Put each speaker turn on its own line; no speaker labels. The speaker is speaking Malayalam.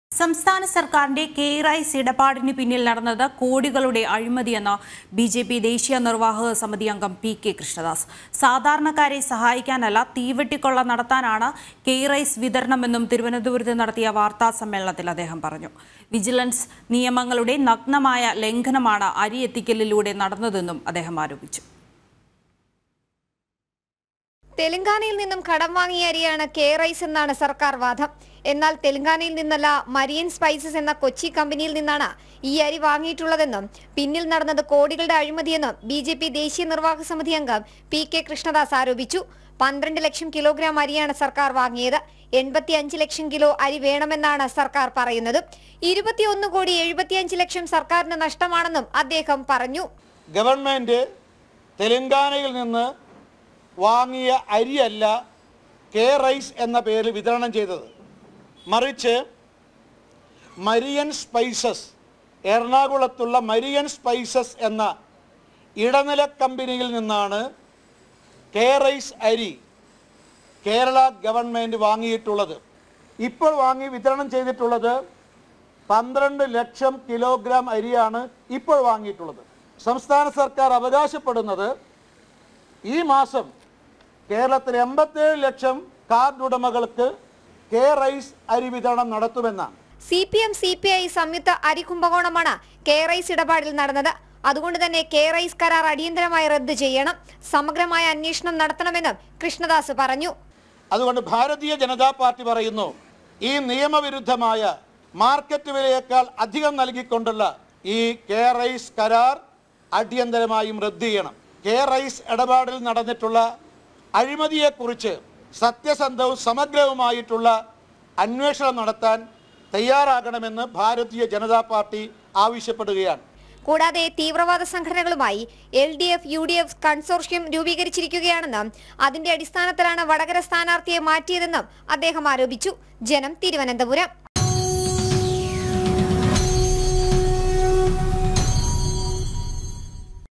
സംസ്ഥാന സർക്കാരിന്റെ കെയറൈസ് ഇടപാടിന് പിന്നിൽ നടന്നത് കോടികളുടെ അഴിമതിയെന്ന ബിജെപി ദേശീയ നിർവാഹക സമിതി അംഗം പി.കെ. കൃഷ്ണദാസ്. സാധാരണക്കാരെ സഹായിക്കാനല്ല, തീവെട്ടിക്കൊള്ള നടത്താനാണ് കെയറൈസ് വിതരണമെന്നും തിരുവനന്തപുരത്ത് നടത്തിയ വാർത്താ സമ്മേളനത്തിൽ അദ്ദേഹം പറഞ്ഞു. വിജിലൻസ് നിയമങ്ങളുടെ നഗ്നമായ ലംഘനമാണ് അരി എത്തിക്കലിലൂടെ നടന്നതെന്നും അദ്ദേഹം ആരോപിച്ചു.
തെലങ്കാനയിൽ നിന്നും കടം വാങ്ങിയ അരിയാണ് കെയറൈസ് എന്നാണ് സർക്കാർ വാദം. എന്നാൽ തെലങ്കാനയിൽ നിന്നല്ല, മരിയൻ സ്പൈസസ് എന്ന കൊച്ചി കമ്പനിയിൽ നിന്നാണ് ഈ അരി വാങ്ങിയിട്ടുള്ളതെന്നും പിന്നിൽ നടന്നത് കോടികളുടെ അഴിമതിയെന്നും ബിജെപി ദേശീയ നിർവാഹക സമിതി അംഗം പി.കെ. കൃഷ്ണദാസ് ആരോപിച്ചു. 12 ലക്ഷം കിലോഗ്രാം അരിയാണ് സർക്കാർ വാങ്ങിയത്. 85 ലക്ഷം കിലോ അരി വേണമെന്നാണ് സർക്കാർ പറയുന്നത്. 21,75,00,000 സർക്കാരിന് നഷ്ടമാണെന്നും അദ്ദേഹം പറഞ്ഞു.
ഗവൺമെന്റ് തെലങ്കാനയിൽ നിന്ന് വാങ്ങിയ അരിയല്ല കെയറൈസ് എന്ന പേരിൽ വിതരണം ചെയ്തത്, മറിച്ച് മരിയൻ സ്പൈസസ്, എറണാകുളത്തുള്ള മരിയൻ സ്പൈസസ് എന്ന ഇടനില കമ്പനിയിൽ നിന്നാണ് കെയറൈസ് അരി കേരള ഗവൺമെൻറ് വാങ്ങിയിട്ടുള്ളത്. ഇപ്പോൾ വിതരണം ചെയ്തിട്ടുള്ളത് 12 ലക്ഷം കിലോഗ്രാം അരിയാണ് ഇപ്പോൾ വാങ്ങിയിട്ടുള്ളത്. സംസ്ഥാന സർക്കാർ അവകാശപ്പെടുന്നത് ഈ മാസം കേരളത്തിലെ 87 ലക്ഷം കാർഡ് ഉടമകൾക്ക് കെയറൈസ് അരി വിതരണം നടത്തുമെന്നാണ്.
CPM CPI സംയുക്ത അരി കുംഭകോണമാണ് കെയറൈസ് ഇടപാടിൽ നടന്നത്. അതുകൊണ്ട് തന്നെ കെയറൈസ് കരാർ അടിയന്തരമായി റദ്ദ് ചെയ്യണം, സമഗ്രമായ അന്വേഷണം നടത്തണമെന്നും കൃഷ്ണദാസ് പറഞ്ഞു.
അതുകൊണ്ട് ഭാരതീയ ജനതാ പാർട്ടി പറയുന്നു, ഈ നിയമവിരുദ്ധമായ മാർക്കറ്റ് വിലയേക്കാൾ അധികം നൽകിക്കൊണ്ടുള്ള ഈ കെയറൈസ് കരാർ അടിയന്തരമായും റദ്ദ് ചെയ്യണം. കെയറൈസ് ഇടപാടിൽ നടന്നിട്ടുള്ള അഴിമതിയെക്കുറിച്ച് സത്യസന്ധവും സമഗ്രവുമായിട്ടുള്ള അന്വേഷണം നടത്താൻ തയ്യാറാകണമെന്ന് ഭാരതീയ ജനതാ പാർട്ടി ആവശ്യപ്പെടുകയാണ്.
കൂടാതെ തീവ്രവാദ സംഘടനകളുമായി LDF UDF കൺസോർഷ്യം രൂപീകരിച്ചിരിക്കുകയാണെന്നും അതിന്റെ അടിസ്ഥാനത്തിലാണ് വടകര സ്ഥാനാർത്ഥിയെ മാറ്റിയതെന്നും അദ്ദേഹം ആരോപിച്ചു. ജനം, തിരുവനന്തപുരം.